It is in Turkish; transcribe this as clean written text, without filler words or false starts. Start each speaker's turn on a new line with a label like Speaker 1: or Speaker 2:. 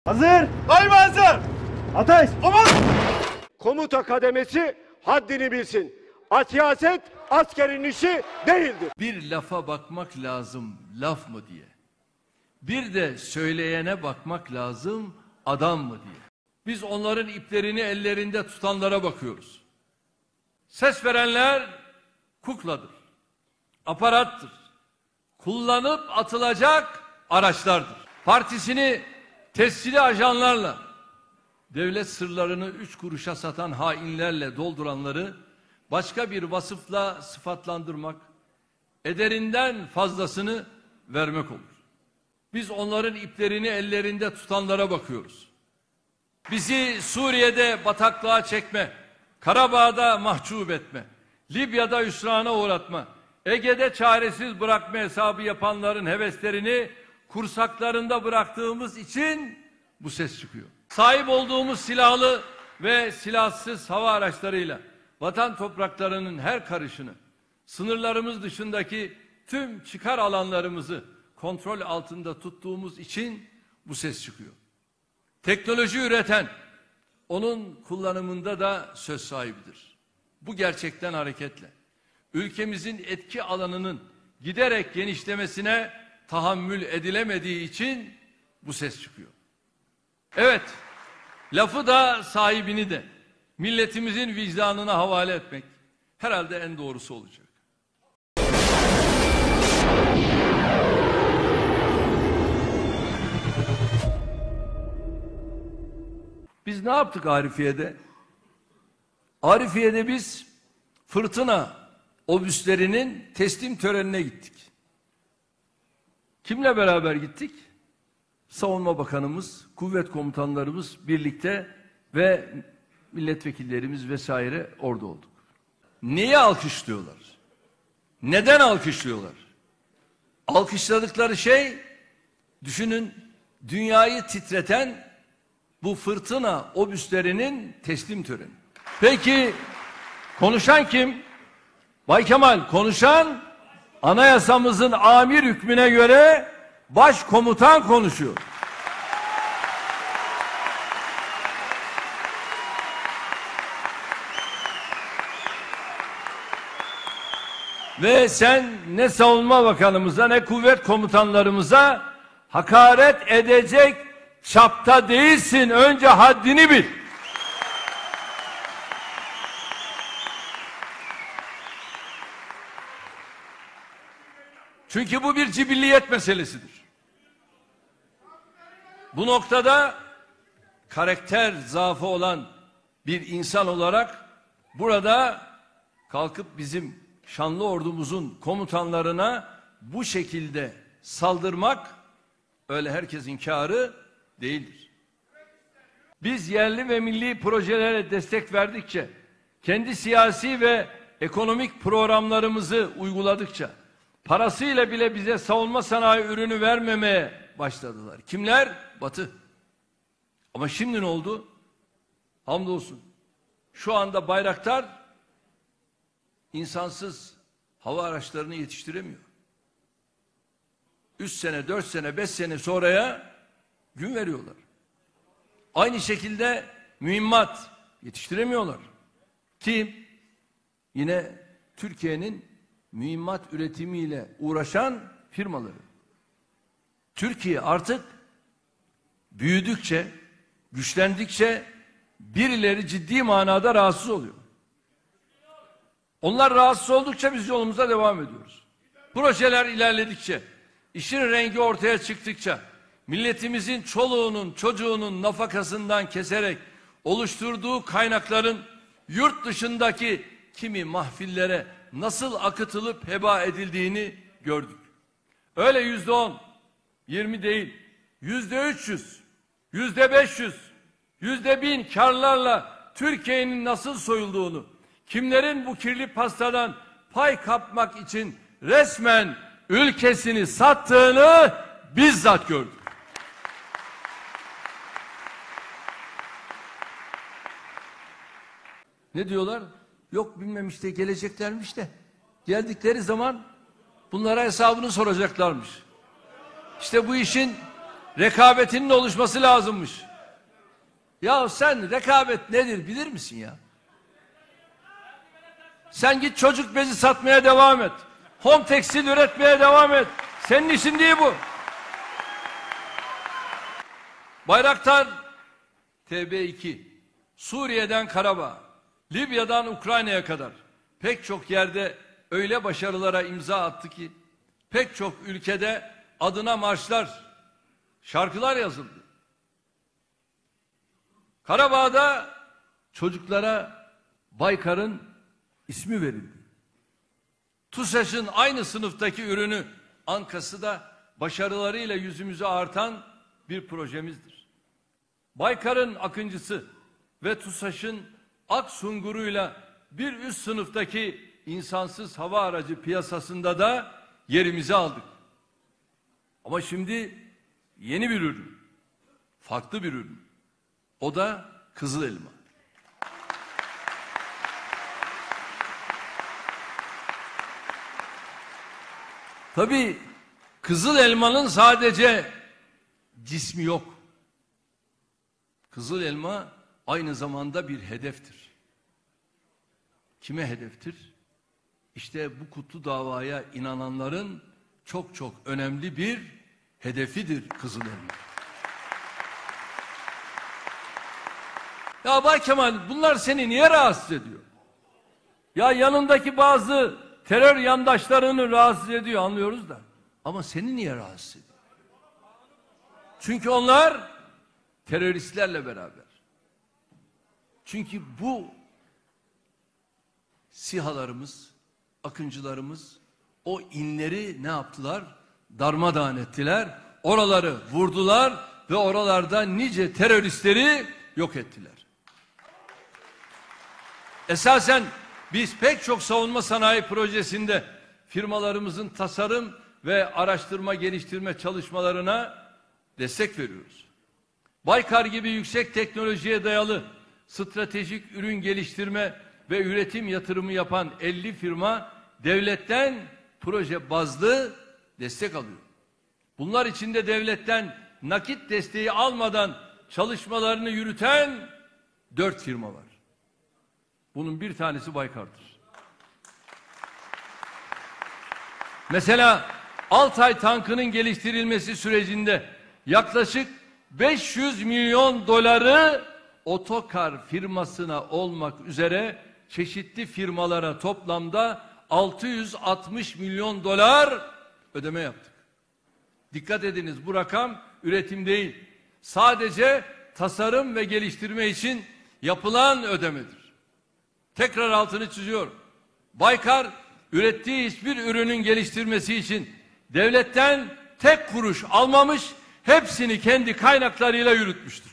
Speaker 1: Hazır.
Speaker 2: Daima hazır.
Speaker 1: Ateş.
Speaker 2: Aman.
Speaker 3: Komuta kademesi haddini bilsin. Siyaset askerin işi değildir.
Speaker 4: Bir lafa bakmak lazım, laf mı diye. Bir de söyleyene bakmak lazım, adam mı diye. Biz onların iplerini ellerinde tutanlara bakıyoruz. Ses verenler kukladır, aparattır, kullanıp atılacak araçlardır. Partisini tescilli ajanlarla, devlet sırlarını 3 kuruşa satan hainlerle dolduranları başka bir vasıfla sıfatlandırmak, ederinden fazlasını vermek olur. Biz onların iplerini ellerinde tutanlara bakıyoruz. Bizi Suriye'de bataklığa çekme, Karabağ'da mahcup etme, Libya'da hüsrana uğratma, Ege'de çaresiz bırakma hesabı yapanların heveslerini kursaklarında bıraktığımız için bu ses çıkıyor. Sahip olduğumuz silahlı ve silahsız hava araçlarıyla vatan topraklarının her karışını, sınırlarımız dışındaki tüm çıkar alanlarımızı kontrol altında tuttuğumuz için bu ses çıkıyor. Teknoloji üreten, onun kullanımında da söz sahibidir. Bu gerçekten hareketle ülkemizin etki alanının giderek genişlemesine tahammül edilemediği için bu ses çıkıyor. Evet, lafı da sahibini de milletimizin vicdanına havale etmek herhalde en doğrusu olacak. Biz ne yaptık Arifiye'de? Arifiye'de biz fırtına obüslerinin teslim törenine gittik. Kimle beraber gittik? Savunma Bakanımız, kuvvet komutanlarımız birlikte ve milletvekillerimiz vesaire orada olduk. Niye alkışlıyorlar? Neden alkışlıyorlar? Alkışladıkları şey, düşünün, dünyayı titreten bu fırtına obüslerinin teslim töreni. Peki konuşan kim? Bay Kemal, konuşan anayasamızın amir hükmüne göre başkomutan konuşuyor. Ve sen ne savunma bakanımıza ne kuvvet komutanlarımıza hakaret edecek çapta değilsin. Önce haddini bil. Çünkü bu bir cibilliyet meselesidir. Bu noktada karakter zaafı olan bir insan olarak burada kalkıp bizim şanlı ordumuzun komutanlarına bu şekilde saldırmak öyle herkesin kârı değildir. Biz yerli ve milli projelere destek verdikçe, kendi siyasi ve ekonomik programlarımızı uyguladıkça, parasıyla bile bize savunma sanayi ürünü vermemeye başladılar. Kimler? Batı. Ama şimdi ne oldu? Hamdolsun. Şu anda Bayraktar insansız hava araçlarını yetiştiremiyor. 3 sene, 4 sene, 5 sene sonraya gün veriyorlar. Aynı şekilde mühimmat yetiştiremiyorlar. Kim? Yine Türkiye'nin mühimmat üretimiyle uğraşan firmaları. Türkiye artık büyüdükçe, güçlendikçe birileri ciddi manada rahatsız oluyor. Onlar rahatsız oldukça biz yolumuza devam ediyoruz. Projeler ilerledikçe, işin rengi ortaya çıktıkça, milletimizin çoluğunun, çocuğunun nafakasından keserek oluşturduğu kaynakların yurt dışındaki kimi mahfillere nasıl akıtılıp heba edildiğini gördük. Öyle %10, 20 değil, %300, %500, %1000 karlarla Türkiye'nin nasıl soyulduğunu, kimlerin bu kirli pastadan pay kapmak için resmen ülkesini sattığını bizzat gördük. Ne diyorlar? Yok bilmem işte geleceklermiş de. Geldikleri zaman bunlara hesabını soracaklarmış. İşte bu işin rekabetinin oluşması lazımmış. Ya sen rekabet nedir bilir misin ya? Sen git çocuk bezi satmaya devam et. Home tekstil üretmeye devam et. Senin işin değil bu. Bayraktar TB2, Suriye'den Karabağ, Libya'dan Ukrayna'ya kadar pek çok yerde öyle başarılara imza attı ki pek çok ülkede adına marşlar, şarkılar yazıldı. Karabağ'da çocuklara Baykar'ın ismi verildi. TUSAŞ'ın aynı sınıftaki ürünü Ankası da başarılarıyla yüzümüze artan bir projemizdir. Baykar'ın Akıncısı ve TUSAŞ'ın Aksungur'uyla bir üst sınıftaki insansız hava aracı piyasasında da yerimizi aldık. Ama şimdi yeni bir ürün, farklı bir ürün. O da Kızıl Elma. Tabii Kızıl Elma'nın sadece cismi yok. Kızıl Elma aynı zamanda bir hedeftir. Kime hedeftir? İşte bu kutlu davaya inananların çok çok önemli bir hedefidir Kızıl Elma. Ya Bay Kemal, bunlar seni niye rahatsız ediyor? Ya yanındaki bazı terör yandaşlarını rahatsız ediyor, anlıyoruz da. Ama seni niye rahatsız ediyor? Çünkü onlar teröristlerle beraber. Çünkü bu SİHA'larımız, Akıncılarımız o inleri ne yaptılar? Darmadağın ettiler. Oraları vurdular ve oralarda nice teröristleri yok ettiler. Esasen biz pek çok savunma sanayi projesinde firmalarımızın tasarım ve araştırma geliştirme çalışmalarına destek veriyoruz. Baykar gibi yüksek teknolojiye dayalı stratejik ürün geliştirme ve üretim yatırımı yapan 50 firma devletten proje bazlı destek alıyor. Bunlar içinde devletten nakit desteği almadan çalışmalarını yürüten 4 firma var. Bunun bir tanesi Baykar'dır. Mesela Altay tankının geliştirilmesi sürecinde yaklaşık 500 milyon doları Otokar firmasına olmak üzere çeşitli firmalara toplamda 660 milyon dolar ödeme yaptık. Dikkat ediniz, bu rakam üretim değil. Sadece tasarım ve geliştirme için yapılan ödemedir. Tekrar altını çiziyorum. Baykar ürettiği hiçbir ürünün geliştirmesi için devletten tek kuruş almamış, hepsini kendi kaynaklarıyla yürütmüştür.